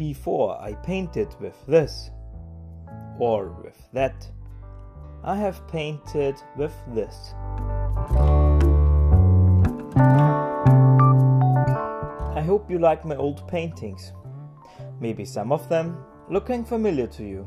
before I painted with this or with that, I have painted with this. I hope you like my old paintings. Maybe some of them looking familiar to you.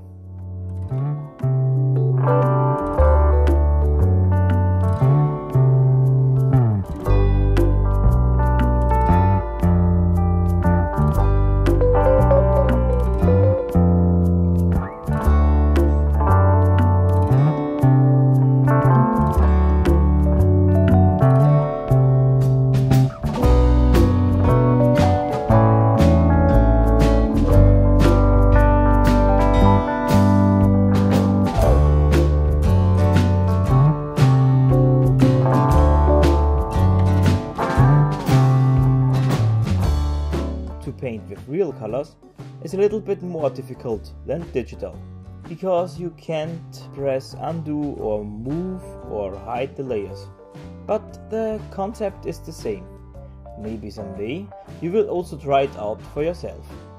To paint with real colors is a little bit more difficult than digital, because you can't press undo or move or hide the layers. But the concept is the same. Maybe someday you will also try it out for yourself.